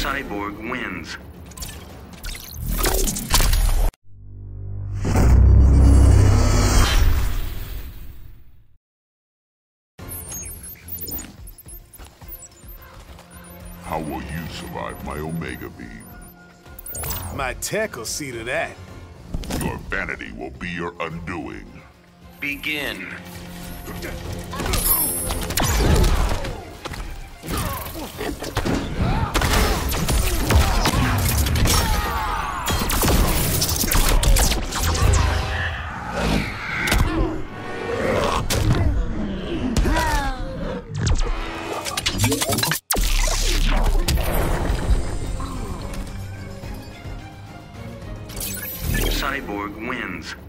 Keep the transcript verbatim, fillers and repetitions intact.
Cyborg wins. How will you survive my Omega Beam? My tech will see to that. Your vanity will be your undoing. Begin. Cyborg wins.